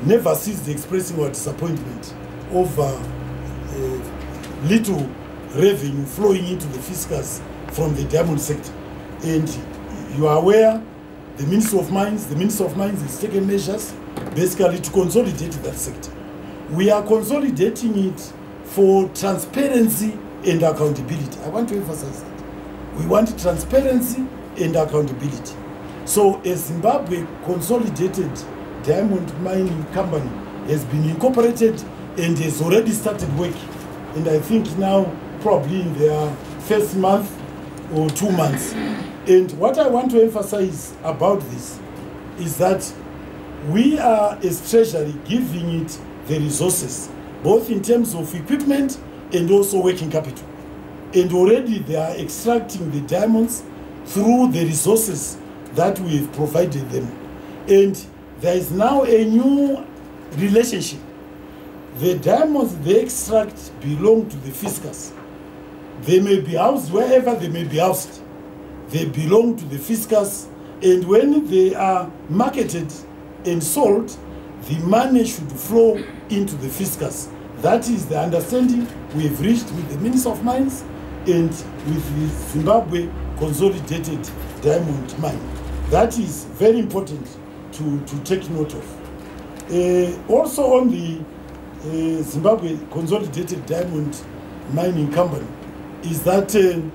never ceased expressing our disappointment over little revenue flowing into the fiscus from the diamond sector. And you are aware, the Minister of Mines has taken measures basically to consolidate that sector. We are consolidating it for transparency and accountability. I want to emphasize that. We want transparency and accountability. So a Zimbabwe consolidated diamond mining company has been incorporated and has already started working. And I think now probably in their first month or 2 months. And what I want to emphasize about this is that we are as Treasury giving it the resources, both in terms of equipment and also working capital. And already they are extracting the diamonds through the resources that we have provided them. And there is now a new relationship. The diamonds they extract belong to the fiscus. They may be housed wherever they may be housed. They belong to the fiscus, and when they are marketed and sold, the money should flow into the fiscus. That is the understanding we have reached with the Minister of Mines and with the Zimbabwe Consolidated Diamond Mine. That is very important to take note of. Also on the Zimbabwe Consolidated Diamond Mining Company is that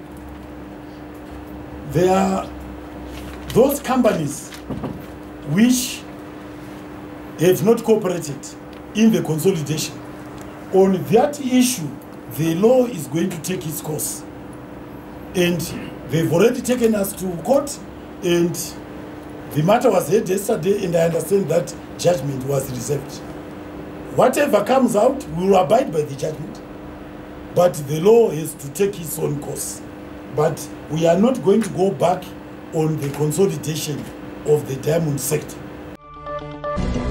there are those companies which have not cooperated in the consolidation. On that issue, the law is going to take its course. And they've already taken us to court, and the matter was heard yesterday, and I understand that judgment was reserved. Whatever comes out, we will abide by the judgment. But the law has to take its own course. But we are not going to go back on the consolidation of the diamond sector.